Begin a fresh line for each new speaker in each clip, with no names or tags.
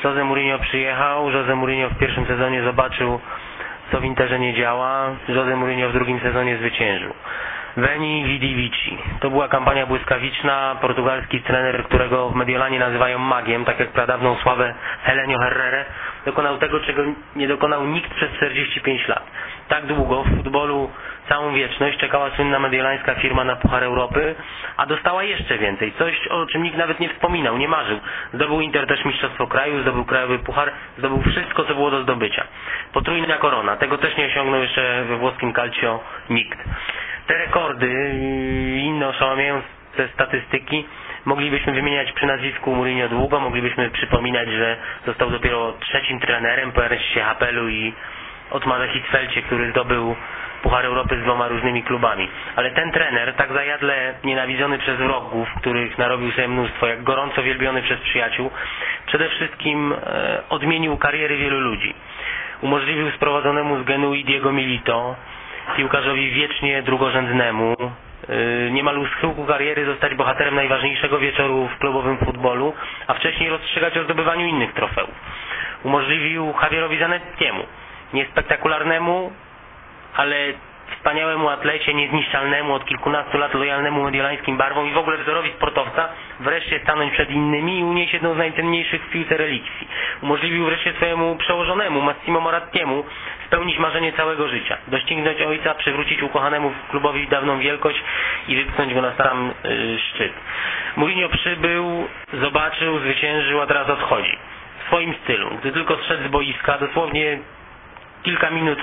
Jose Mourinho przyjechał, Jose Mourinho w pierwszym sezonie zobaczył, co w Interze nie działa, Jose Mourinho w drugim sezonie zwyciężył. Veni Vidi Vici. To była kampania błyskawiczna, portugalski trener, którego w Mediolanie nazywają magiem, tak jak pradawną sławę Helenio Herrera, dokonał tego, czego nie dokonał nikt przez 45 lat. Tak długo w futbolu całą wieczność czekała słynna mediolańska firma na Puchar Europy, a dostała jeszcze więcej. Coś, o czym nikt nawet nie wspominał, nie marzył. Zdobył Inter też Mistrzostwo Kraju, zdobył Krajowy Puchar, zdobył wszystko, co było do zdobycia. Potrójna korona. Tego też nie osiągnął jeszcze we włoskim Calcio nikt. Te rekordy i inne oszałamiające statystyki moglibyśmy wymieniać przy nazwisku Mourinho długo, moglibyśmy przypominać, że został dopiero trzecim trenerem po Erneście Happelu i Otmarze Hitzfeldcie, który zdobył Puchar Europy z 2 różnymi klubami. Ale ten trener, tak zajadle nienawidzony przez wrogów, których narobił sobie mnóstwo, jak gorąco wielbiony przez przyjaciół, przede wszystkim odmienił kariery wielu ludzi. Umożliwił sprowadzonemu z Genui Diego Milito, piłkarzowi wiecznie drugorzędnemu, niemal u schyłku kariery zostać bohaterem najważniejszego wieczoru w klubowym futbolu, a wcześniej rozstrzygać o zdobywaniu innych trofeów. Umożliwił Javierowi Zanettiemu, niespektakularnemu, ale wspaniałemu atlecie, niezniszczalnemu, od kilkunastu lat lojalnemu mediolańskim barwom i w ogóle wzorowi sportowca, wreszcie stanąć przed innymi i unieść jedną z najcenniejszych w piłce relikwii. Umożliwił wreszcie swojemu przełożonemu, Massimo Morattiemu, spełnić marzenie całego życia. Doścignąć ojca, przywrócić ukochanemu klubowi dawną wielkość i wypchnąć go na sam szczyt. Mourinho przybył, zobaczył, zwyciężył, a teraz odchodzi. W swoim stylu. Gdy tylko zszedł z boiska, dosłownie kilka minut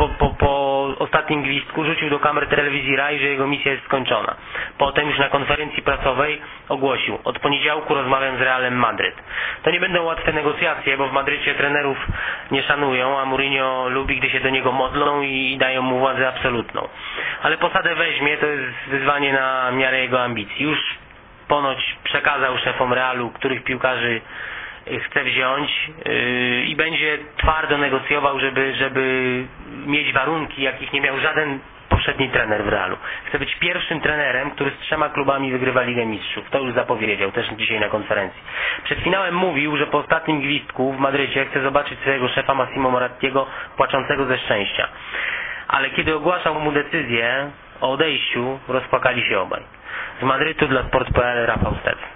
po ostatnim gwizdku rzucił do kamer telewizji RAI, że jego misja jest skończona. Potem już na konferencji prasowej ogłosił: od poniedziałku rozmawiam z Realem Madryt. To nie będą łatwe negocjacje, bo w Madrycie trenerów nie szanują, a Mourinho lubi, gdy się do niego modlą i dają mu władzę absolutną. Ale posadę weźmie, to jest wyzwanie na miarę jego ambicji. Już ponoć przekazał szefom Realu, których piłkarzy chce wziąć i będzie twardo negocjował, żeby mieć warunki, jakich nie miał żaden poprzedni trener w Realu. Chce być pierwszym trenerem, który z 3 klubami wygrywa Ligę Mistrzów. To już zapowiedział, też dzisiaj na konferencji. Przed finałem mówił, że po ostatnim gwizdku w Madrycie chce zobaczyć swojego szefa Massimo Morattiego płaczącego ze szczęścia. Ale kiedy ogłaszał mu decyzję o odejściu, rozpłakali się obaj. Z Madrytu dla Sport.pl Rafał Stec.